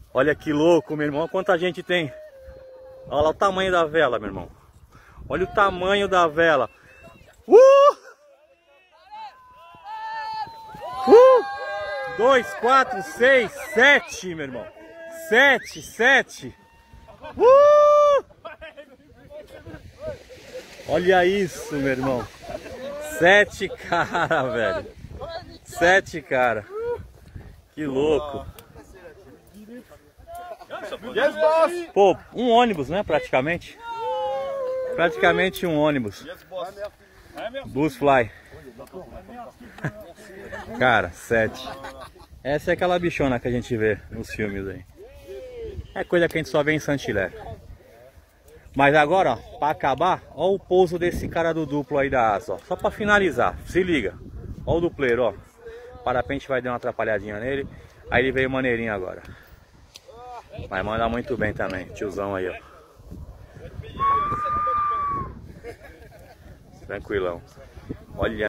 Olha que louco, meu irmão. Olha quanta gente tem. Olha lá o tamanho da vela, meu irmão. Olha o tamanho da vela. 2, 4, 6, 7, meu irmão. 7. Olha isso, meu irmão. 7 cara, velho. 7 cara. Que louco. Pô, um ônibus, né? Praticamente. Praticamente um ônibus. Busfly. Cara, 7. Essa é aquela bichona que a gente vê nos filmes aí. É coisa que a gente só vê em Saint-Hilaire. Mas agora, ó, pra acabar, ó o pouso desse cara do duplo aí da asa, ó. Só pra finalizar, se liga. Ó o dupleiro, ó. O parapente vai dar uma atrapalhadinha nele. Aí ele veio maneirinho agora. Mas manda muito bem também, tiozão aí, ó. Tranquilão. Olha.